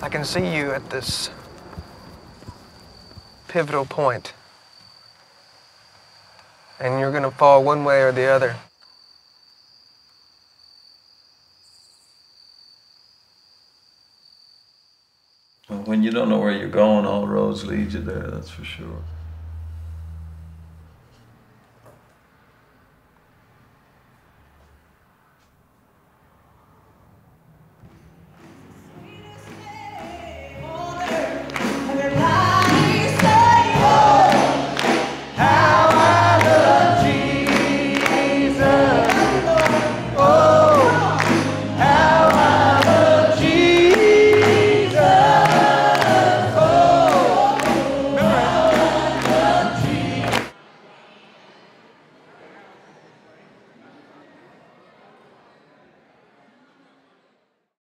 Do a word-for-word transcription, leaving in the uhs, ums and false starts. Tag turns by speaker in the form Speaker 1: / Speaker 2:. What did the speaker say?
Speaker 1: I can see you at this pivotal point, and you're gonna fall one way or the other.
Speaker 2: Well, when you don't know where you're going, all roads lead you there, that's for sure.